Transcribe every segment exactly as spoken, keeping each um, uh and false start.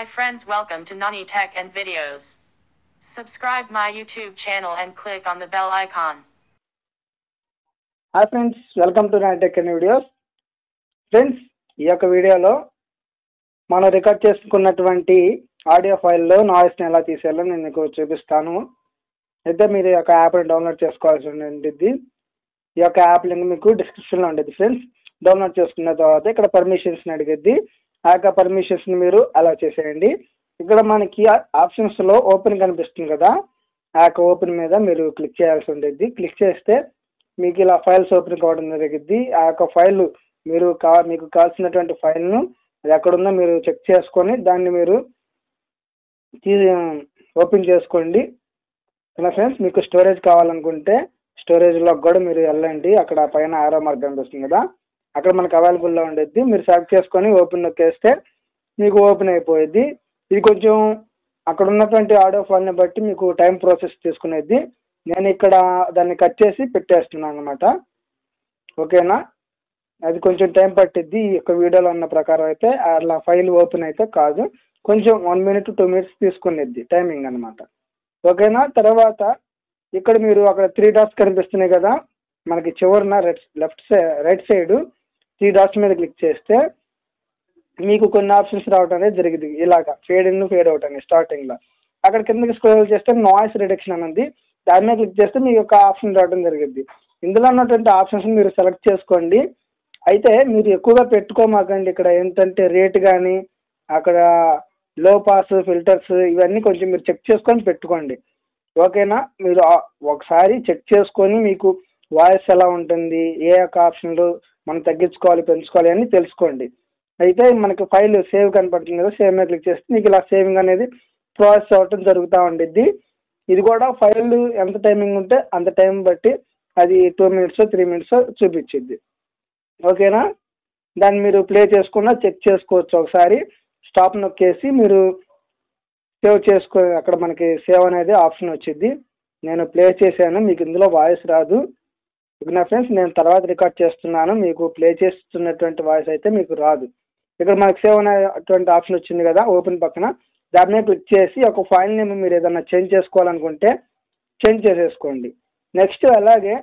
Hi friends, welcome to Nani Tech and Videos. Subscribe my YouTube channel and click on the bell icon. Hi friends, welcome to nine tech and videos. Friends, ఈ యొక్క వీడియోలో మనం record చేసుకున్నటువంటి audio ఫైల్లో నాయిస్ని ఎలా తీసేయాలో నేను మీకు చూపిస్తాను. అయితే మీరు ఈ యొక్క యాప్ని డౌన్లోడ్ చేసుకోవాల్సి ఉంటుంది. ఈ యొక్క యాప్ లింక్ మీకు డిస్క్రిప్షన్లో ఉంటుంది ఫ్రెండ్స్. డౌన్లోడ్ చేసుకున్న తర్వాత ఇక్కడ పర్మిషన్స్ని అడిగిద్ది. ఆ యొక్క పర్మిషన్స్ని మీరు అలా చేసేయండి. ఇక్కడ మనకి ఆప్షన్స్లో ఓపెన్ కనిపిస్తుంది కదా, ఆ యొక్క ఓపెన్ మీద మీరు క్లిక్ చేయాల్సి ఉంటుంది. క్లిక్ చేస్తే మీకు ఇలా ఫైల్స్ ఓపెన్ కావడం జరిగింది. ఆ యొక్క ఫైల్ మీరు కా మీకు కావాల్సినటువంటి ఫైల్ను అది ఎక్కడుందో మీరు చెక్ చేసుకొని దాన్ని మీరు ఓపెన్ చేసుకోండి. ఇలా ఫ్రెండ్స్, మీకు స్టోరేజ్ కావాలనుకుంటే స్టోరేజ్లో కూడా మీరు వెళ్ళండి. అక్కడ పైన ఆరో మార్క్ కనిపిస్తుంది కదా, అక్కడ మనకు అవైలబుల్లో ఉండేది. మీరు సెలెక్ట్ చేసుకొని ఓపెన్ నొక్కేస్తే మీకు ఓపెన్ అయిపోయింది. ఇది కొంచెం అక్కడ ఉన్నటువంటి ఆడియో ఫైల్ని బట్టి మీకు టైం ప్రాసెస్ తీసుకునేది. నేను ఇక్కడ దాన్ని కట్ చేసి పెట్టేస్తున్నాను అనమాట. ఓకేనా, అది కొంచెం టైం పట్టిద్ది. ఈ యొక్క వీడియోలో ఉన్న ప్రకారం అయితే అలా ఫైల్ ఓపెన్ అయితే కాదు, కొంచెం వన్ మినిట్ టూ మినిట్స్ తీసుకునేది టైమింగ్ అనమాట. ఓకేనా, తర్వాత ఇక్కడ మీరు అక్కడ త్రీ డాట్స్ కనిపిస్తున్నాయి కదా, మనకి చివరిన right left side right side three dots మీద క్లిక్ చేస్తే మీకు కొన్ని ఆప్షన్స్ రావడం అనేది జరిగింది. ఇలాగా ఫేడ్ ఇన్ ఫేడ్ అవుట్ అని స్టార్టింగ్లో. అక్కడ కిందకి స్క్రోల్ చేస్తే నాయిస్ రిడక్షన్ అని ఉంది, దాని మీద క్లిక్ చేస్తే మీకు ఒక ఆప్షన్ రావడం జరిగింది. ఇందులో ఉన్నటువంటి ఆప్షన్స్ మీరు సెలెక్ట్ చేసుకోండి. అయితే మీరు ఎక్కువగా పెట్టుకోమాకండి. ఇక్కడ ఏంటంటే రేట్ కానీ అక్కడ లో పాస్ ఫిల్టర్స్ ఇవన్నీ కొంచెం మీరు చెక్ చేసుకొని పెట్టుకోండి. ఓకేనా, మీరు ఒకసారి చెక్ చేసుకొని మీకు వాయిస్ ఎలా ఉంటుంది, ఏ యొక్క ఆప్షన్లు మనం తగ్గించుకోవాలి పెంచుకోవాలి అని తెలుసుకోండి. అయితే మనకు ఫైల్ సేవ్ కనపడుతుంది కదా, సేవ్ మీద క్లిక్ చేస్తే మీకు ఇలా సేవింగ్ అనేది ప్రాసెస్ అవ్వటం జరుగుతూ ఉండిద్ది. ఇది కూడా ఫైల్ ఎంత టైమింగ్ ఉంటే అంత టైం బట్టి అది టూ మినిట్స్ త్రీ మినిట్స్ చూపించిద్ది. ఓకేనా, దాన్ని మీరు ప్లే చేసుకున్నా చెక్ చేసుకోవచ్చు. ఒకసారి స్టాప్ నొక్కేసి మీరు సేవ్ చేసుకో, అక్కడ మనకి సేవ్ అనేది ఆప్షన్ వచ్చింది. నేను ప్లే చేశాను, మీకు ఇందులో వాయిస్ రాదు. ఓకేనా ఫ్రెండ్స్, నేను తర్వాత రికార్డ్ చేస్తున్నాను, మీకు ప్లే చేస్తున్నటువంటి వాయిస్ అయితే మీకు రాదు. ఇక్కడ మనకి సేవ్ అనేటువంటి ఆప్షన్ వచ్చింది కదా ఓపెన్ పక్కన, దాని మీద క్లిక్ చేసి ఒక ఫైల్ నేమ్ మీరు ఏదైనా చేంజ్ చేసుకోవాలనుకుంటే చేంజ్ చేసేసుకోండి. నెక్స్ట్ అలాగే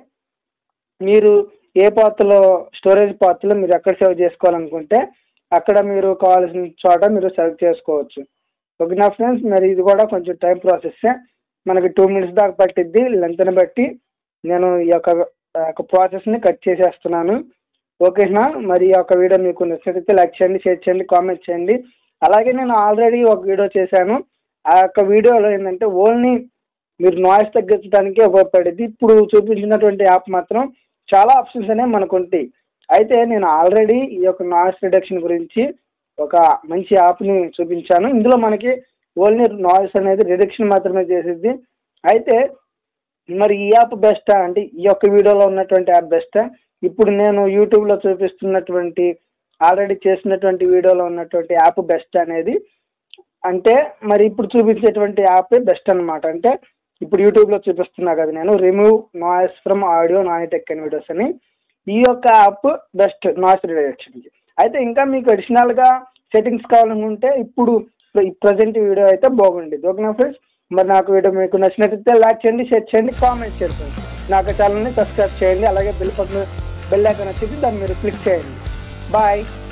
మీరు ఏ పాత్రలో స్టోరేజ్ పాత్రలో మీరు ఎక్కడ సేవ్ చేసుకోవాలనుకుంటే అక్కడ మీరు కావాల్సిన చోట మీరు సెలెక్ట్ చేసుకోవచ్చు. ఓకేనా ఫ్రెండ్స్, మరి ఇది కూడా కొంచెం టైం ప్రాసెస్సే, మనకి టూ మినిట్స్ దాకా పట్టిద్ది. లెంత్ని బట్టి నేను ఈ యొక్క ప్రాసెస్ని కట్ చేసేస్తున్నాను. ఓకేనా, మరి ఈ యొక్క వీడియో మీకు నచ్చినట్లయితే లైక్ చేయండి, షేర్ చేయండి, కామెంట్ చేయండి. అలాగే నేను ఆల్రెడీ ఒక వీడియో చేశాను. ఆ యొక్క వీడియోలో ఏంటంటే ఓన్లీ మీరు నాయిస్ తగ్గించడానికి ఉపయోగపడేది. ఇప్పుడు చూపించినటువంటి యాప్ మాత్రం చాలా ఆప్షన్స్ అనేవి మనకు ఉంటాయి. అయితే నేను ఆల్రెడీ ఈ యొక్క నాయిస్ రిడక్షన్ గురించి ఒక మంచి యాప్ని చూపించాను. ఇందులో మనకి ఓన్లీ నాయిస్ అనేది రిడక్షన్ మాత్రమే చేసేది. అయితే మరి ఈ యాప్ బెస్టా అంటే ఈ యొక్క వీడియోలో ఉన్నటువంటి యాప్ బెస్టా, ఇప్పుడు నేను యూట్యూబ్లో చూపిస్తున్నటువంటి ఆల్రెడీ చేసినటువంటి వీడియోలో ఉన్నటువంటి యాప్ బెస్ట్ అనేది అంటే మరి ఇప్పుడు చూపించేటువంటి యాప్ బెస్ట్ అనమాట. అంటే ఇప్పుడు యూట్యూబ్లో చూపిస్తున్నా కదా నేను, remove noise from audio Nani tech and videos అని, ఈ యొక్క యాప్ బెస్ట్ నాయిస్ రిడక్షన్కి. అయితే ఇంకా మీకు అడిషనల్గా సెట్టింగ్స్ కావాలనుకుంటే ఇప్పుడు ప్రజెంట్ వీడియో అయితే బాగుండేది. ఓకేనా ఫ్రెండ్స్, మరి నాకు వీడియో మీకు నచ్చినట్లయితే లైక్ చేయండి, షేర్ చేయండి, కామెంట్ చేయండి. నాకు ఛానల్ని సబ్స్క్రైబ్ చేయండి. అలాగే బెల్ పక్కన బెల్ ఐకాన్ వచ్చేసి దాన్ని మీరు క్లిక్ చేయండి. బాయ్.